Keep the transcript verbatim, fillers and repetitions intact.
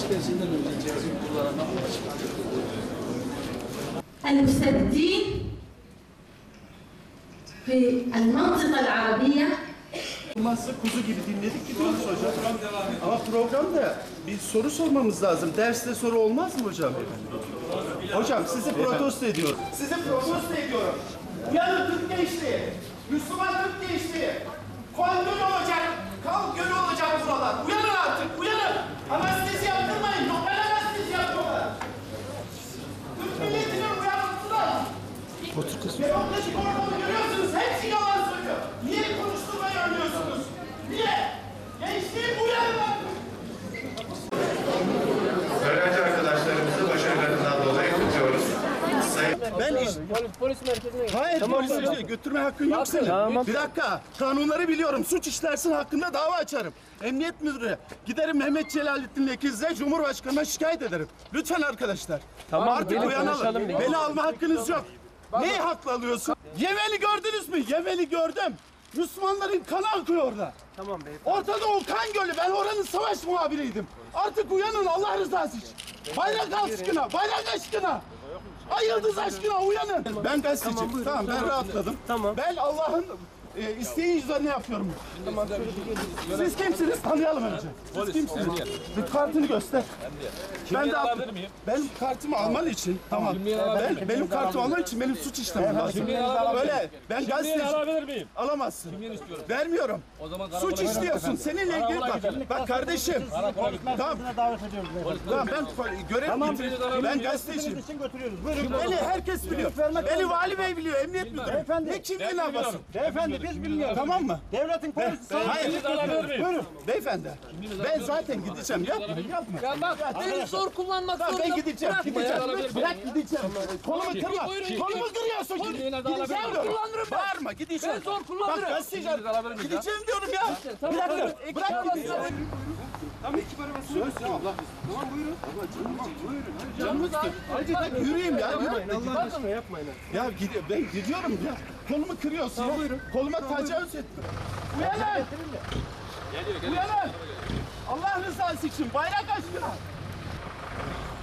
sitesinden önce cihazı kullanan المستبدين في المنطقة العربية. Masa kuzu gibi dinledik gidiyoruz hocam. Ama programda bir soru sormamız lazım. Derste soru olmaz mı hocam? Hocam sizi protesto ediyorum. Sizi protesto ediyorum. Uyanın Türk gençliği. Müslüman Türk gençliği. Kan gölü olacak. Kan gölü olacak buralar. Uyanın artık. Uyanın. Anestezi yaptırmayın. Lokal anestezi yapıyorlar. Türk milletinin uyanması lazım. Demokratik ortamı görüyorsunuz. Hepsi yalan söylüyor. Niye konuşturmayı önlüyorsunuz? Niye? Gençliği uyanın artık. Öğrenci arkadaşlarımızı başarılarından dolayı kutluyoruz. Sayın... Ben iş... Polis, polis merkezine git. Hayır, Tamam, polise tamam. şey, götürme hakkın yok senin. Tamam. Bir dakika, kanunları biliyorum. Suç işlersin hakkında dava açarım. Emniyet müdürü, giderim Mehmet Celalettin'le ikizle Cumhurbaşkanı'na şikayet ederim. Lütfen arkadaşlar. Tamam, Artık gelin uyanalım. konuşalım bir. Beni alma hakkınız yok. Neyi haklı alıyorsun? Yevel'i gördünüz mü? Yevel'i gördüm. Müslümanların kanı akıyor orada. Tamam beyefendi. Ortada o kan gölü. Ben oranın savaş muhabiriydim. Artık uyanın Allah rızası için. Bayrak aşkına, bayrak aşkına. Ay yıldız aşkına uyanın. Ben gazeteciyim. Tamam, tamam ben tamam. rahatladım. Tamam. Ben Allah'ın e, isteği üzerine yapıyorum. Tamam. Siz kimsiniz? Tanıyalım önce. Siz kimsiniz? Bir kartını göster. Ben de alabilir miyim? benim kartımı alman için tamam. Ben, benim kartımı alman için benim suç işlemim lazım. Böyle ben gazeteci alabilir miyim? alamazsın. Kimliğini istiyorum. Vermiyorum. O zaman Suç işliyorsun. Seninle ilgili bak. Bak kardeşim. Tamam. davet ediyoruz. Tamam ben görev tamam. Ben gazeteciyim. için götürüyoruz. Buyurun. Beni herkes biliyor. Beni vali bey biliyor, emniyet müdürü. Beyefendi. Ne kimliğine almasın? Beyefendi biz bilmiyoruz. Tamam mı? Devletin polisi Hayır. alabilir miyim? Buyurun. Beyefendi. Ben zaten gideceğim. Yapma. Yapma. Ya bak, beni zor kullanmak Tamam zorunda ben gideceğim. bırakma Gideceğim. ya. Bırak gideceğim. Kolumu kırma. Buyurun. Kolumu kırıyorsun. Kimliğine de Gideceğim alabilirim. diyorum. Kullanırım ben. Bağırma gideceğim. Ben zor kullanırım. Bak gazeteci. Gideceğim diyorum ya. Bir Tamam, dakika. tamam. Ekip Bırak arabası. gideceğim. Tamam ekip arabası. Söz ya Allah. Tamam buyurun. Tamam buyurun. Canımız ki. Hadi bak yürüyeyim ya. Yürü. Allah aşkına yapmayın. Ya gidi- ben gidiyorum ya. Kolumu kırıyorsun ya. Koluma tecavüz ettin. Uyanın. Uyanın. Allah rızası için bayrak aşkına.